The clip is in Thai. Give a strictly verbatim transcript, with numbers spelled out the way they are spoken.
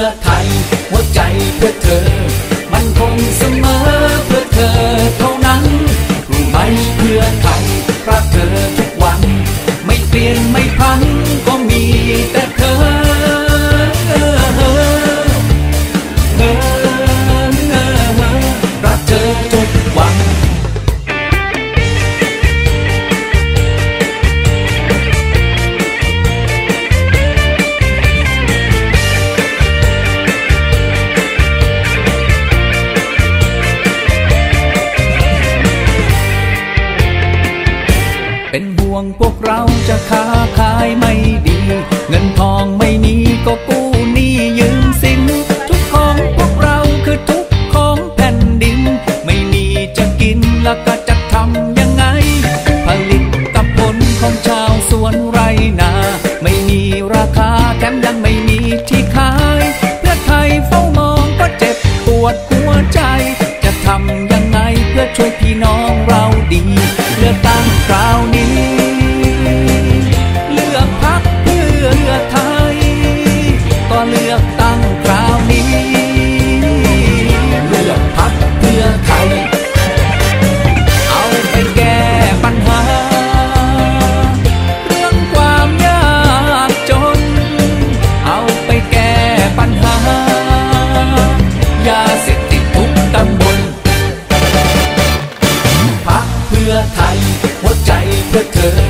ไทยหัวใจเพื่อเธอมันคงเสมอเพื่อเธอเท่านั้นรู้ไหมเพื่อไทยรักเธอทุกวันไม่เปลี่ยนไม่พันก็มีแต่เธอรักเธอทุกวันเป็นห่วงพวกเราจะค้าขายไม่ดีเงินทองไม่มีก็กู้หนี้ยืมสินทุกของพวกเราคือทุกของแผ่นดินไม่มีจะกินแล้วก็จะทำยังไงผลิตกับผลของชาวสวนไรนาไม่มีราคาแถมยังไม่มีที่ขายเพื่อไทยเฝ้ามองก็เจ็บปวดหัวใจจะทำยังไงเพื่อช่วยพี่น้องเราดีเลือกตั้งคราวนี้เลือกพรรคเพื่อไทยก็เลือกตั้งคราวนี้เลือกพรรคเพื่อไทยเอาไปแก้ปัญหาเรื่องความยากจนเอาไปแก้ปัญหายาเสพติดทุกตำบลพรรคเพื่อไทยหัวใจเพื่อเธอ